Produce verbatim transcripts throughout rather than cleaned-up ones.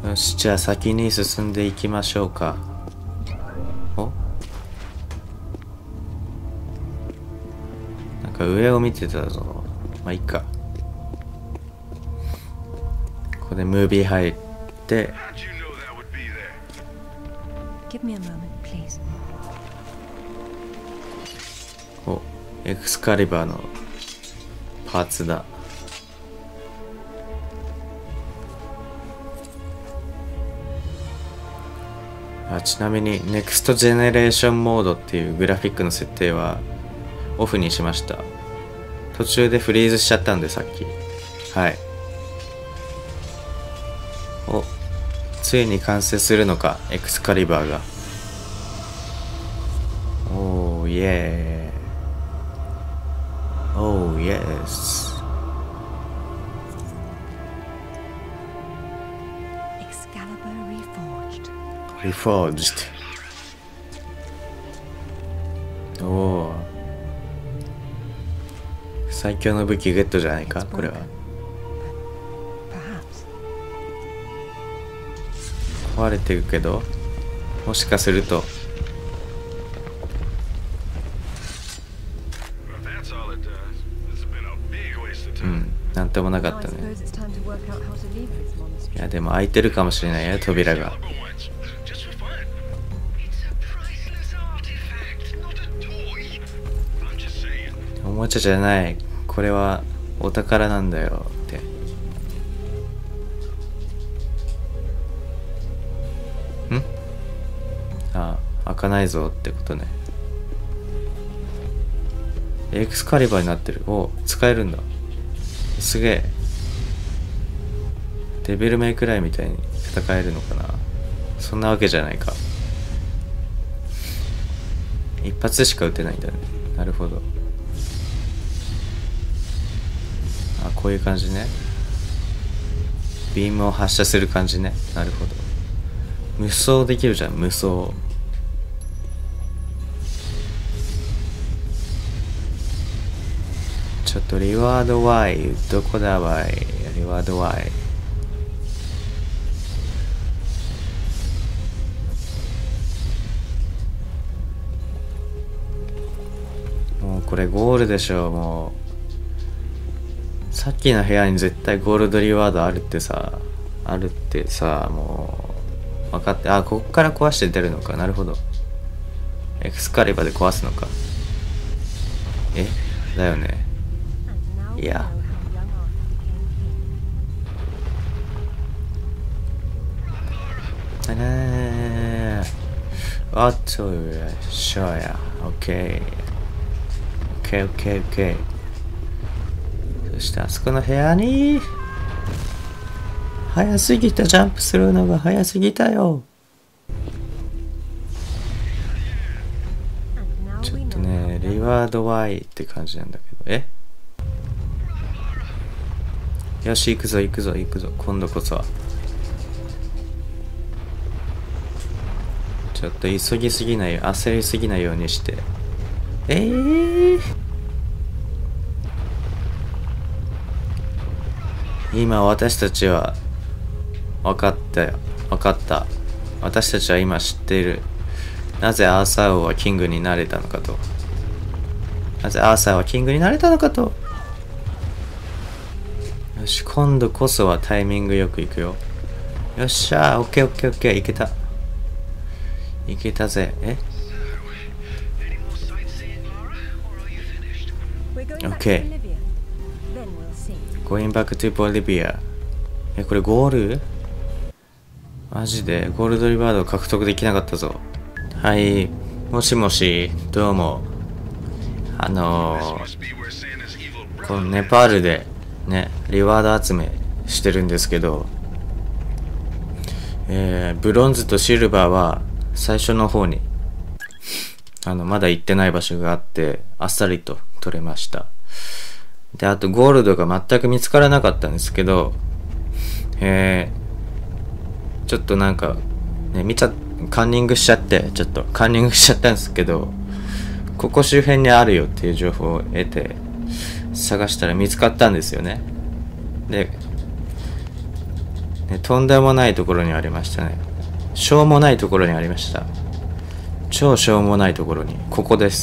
よし、じゃあ先に進んでいきましょうか。お、なんか上を見てたぞ。まあいいか。ここでムービー入って、お、エクスカリバーのパーツだ。あ、ちなみに ネクスト Generation モードっていうグラフィックの設定はオフにしました。途中でフリーズしちゃったんでさっき。はい。お、ついに完成するのか、エクスカリバーが。おー、イエー。おー、イエス。リフォージド。おお、最強の武器ゲットじゃないかこれは。壊れてるけど、もしかするとうん、なんともなかったね。いやでも開いてるかもしれないよ、扉が。おもちゃじゃない、これはお宝なんだよって。ん？ああ、開かないぞってことね。エクスカリバーになってる。お、使えるんだ。すげえ。デビルメイクライみたいに戦えるのかな。そんなわけじゃないか。一発しか撃てないんだね。なるほど。あ、こういう感じね。ビームを発射する感じね。なるほど。無双できるじゃん、無双。ちょっとリワード Y どこだわい。リワード Y。 もうこれゴールでしょ。もうさっきの部屋に絶対ゴールドリワードあるってさ、あるってさ、もう分かって。あ、ここから壊して出るのか。なるほど。エクスカリバーで壊すのか。えだよね。いや、ねえ、あとよっしゃや。オッケーオッケーオッケーオッケー。そしてあそこの部屋に、早すぎた。ジャンプするのが早すぎたよ。ちょっとね、リワード Y って感じなんだけど。えよし、行くぞ行くぞ行くぞ。今度こそは。ちょっと急ぎすぎない、焦りすぎないようにして。えー、今私たちは分かったよ。分かった。私たちは今知っている。なぜアーサー王はキングになれたのかと。なぜアーサーはキングになれたのかと。よし、今度こそはタイミングよくいくよ。よっしゃー、オッケーオッケーオッケー、いけた。いけたぜ。え？オッケー。Going back to Bolivia。え、これゴール？マジでゴールドリバード獲得できなかったぞ。はい、もしもし、どうも。あのー、このネパールでね、リワード集めしてるんですけど、えー、ブロンズとシルバーは最初の方にあのまだ行ってない場所があって、あっさりと取れました。で、あとゴールドが全く見つからなかったんですけど、えー、ちょっとなんかね、見ちゃカンニングしちゃってちょっとカンニングしちゃったんですけど、ここ周辺にあるよっていう情報を得て探したら見つかったんですよね。で、 ね、とんでもないところにありましたね。しょうもないところにありました。超しょうもないところに。ここです。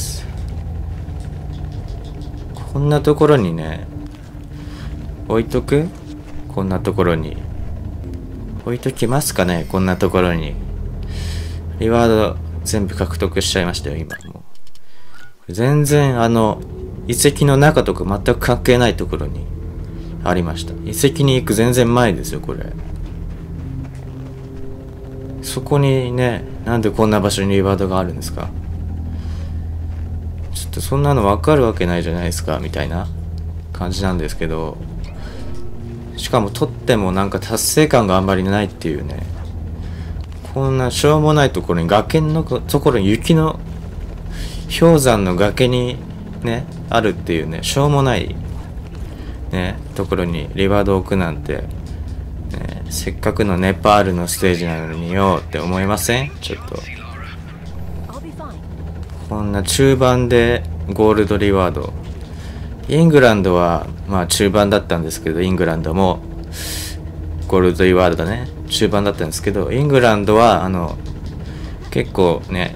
こんなところにね、置いとく？こんなところに。置いときますかね？こんなところに。リワード全部獲得しちゃいましたよ、今。もう全然あの、遺跡の中とか全く関係ないところにありました。遺跡に行く全然前ですよ、これ。そこにね、なんでこんな場所にリワードがあるんですか？ちょっとそんなの分かるわけないじゃないですか、みたいな感じなんですけど、しかも取ってもなんか達成感があんまりないっていうね。こんなしょうもないところに、崖のところに、雪の氷山の崖にね、あるっていうね、しょうもないね、ところにリワードを置くなんて、ね、せっかくのネパールのステージなのによって思いません？ちょっとこんな中盤でゴールドリワード。イングランドはまあ中盤だったんですけど、イングランドもゴールドリワードだね、中盤だったんですけど、イングランドはあの結構ね、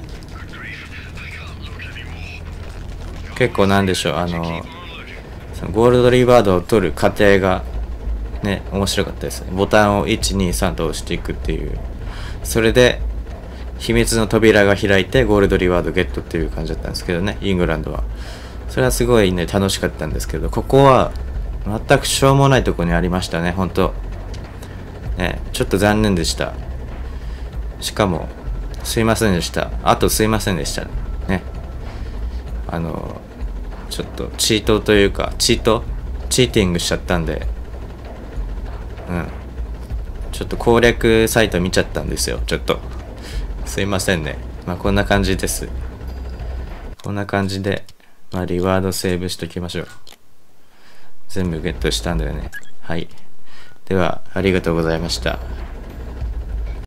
結構なんでしょう、あのそのゴールドリワードを取る過程がね、面白かったですね。ボタンをいち、に、さんと押していくっていう。それで、秘密の扉が開いてゴールドリワードゲットっていう感じだったんですけどね、イングランドは。それはすごいね、楽しかったんですけど、ここは、全くしょうもないところにありましたね、ほんと。ね、ちょっと残念でした。しかも、すいませんでした。あとすいませんでした。ね。あの、ちょっとチートというか、チートチーティングしちゃったんで、うん。ちょっと攻略サイト見ちゃったんですよ。ちょっと。すいませんね。まあこんな感じです。こんな感じで、まあリワードセーブしときましょう。全部ゲットしたんだよね。はい。では、ありがとうございました。